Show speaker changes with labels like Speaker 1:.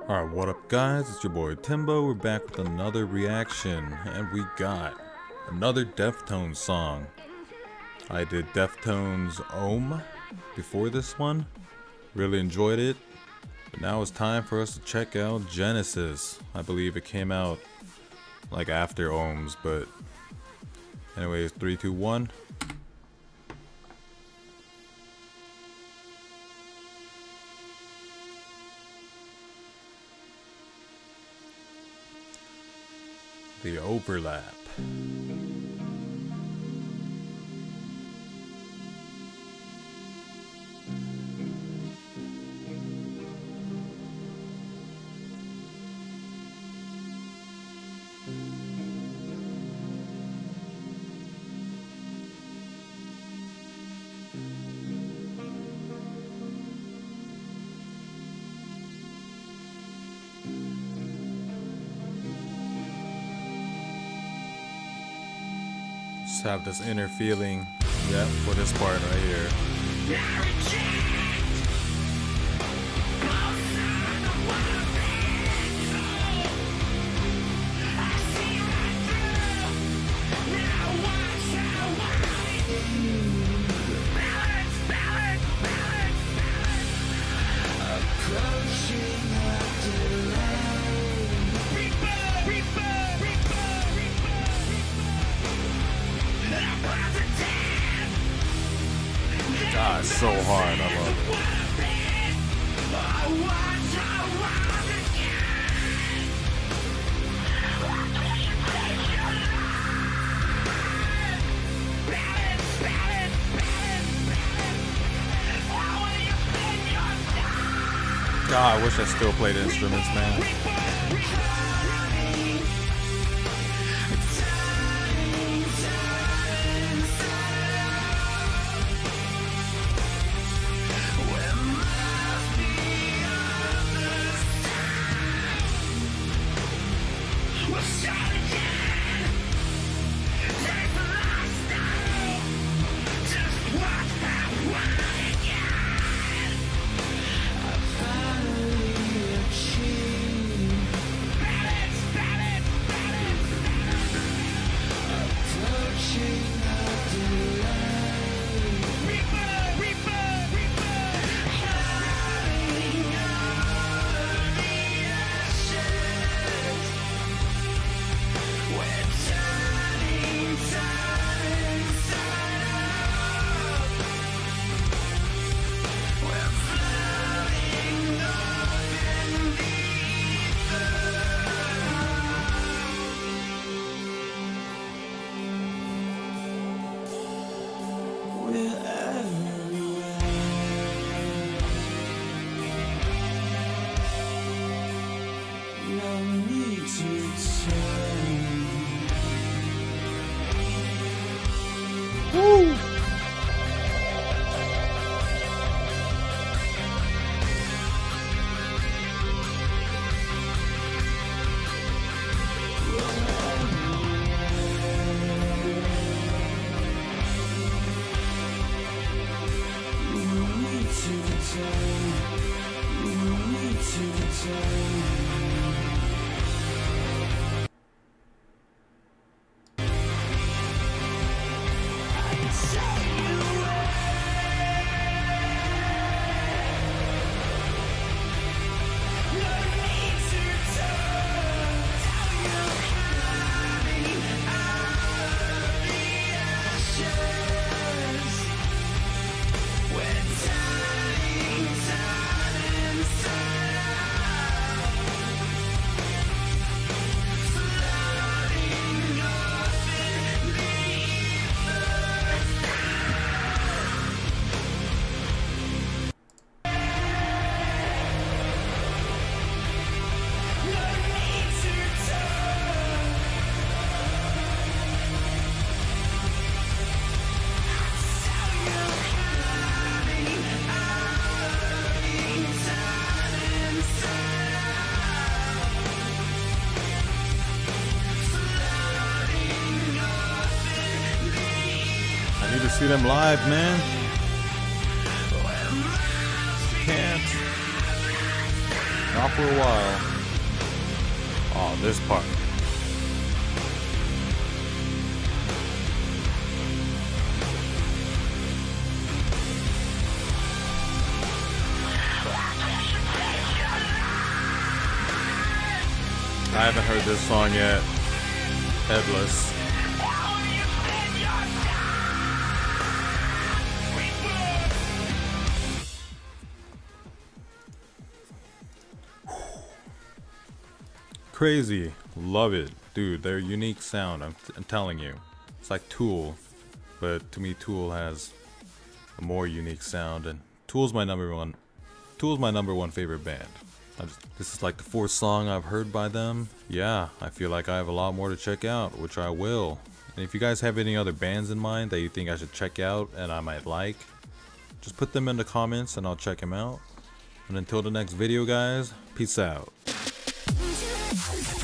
Speaker 1: Alright, what up guys, it's your boy Timbo. We're back with another reaction, and we got another Deftones song. I did Deftones Ohm before this one, really enjoyed it, but now it's time for us to check out Genesis. I believe it came out like after Ohms, but anyways, 3, 2, 1. The overlap. Just have this inner feeling, yeah, for this part right here. God, it's so hard. I love it. God, I wish I still played instruments, man. Woo! Need to see them live, man. Can't. Not for a while. Oh, this part. I haven't heard this song yet. Headless. Crazy. Love it. Dude, their unique sound, I'm telling you. It's like Tool, but to me Tool has a more unique sound, and Tool's my number one favorite band. This is like the 4th song I've heard by them. Yeah, I feel like I have a lot more to check out, which I will. And if you guys have any other bands in mind that you think I should check out and I might like, just put them in the comments and I'll check them out. And until the next video, guys, peace out.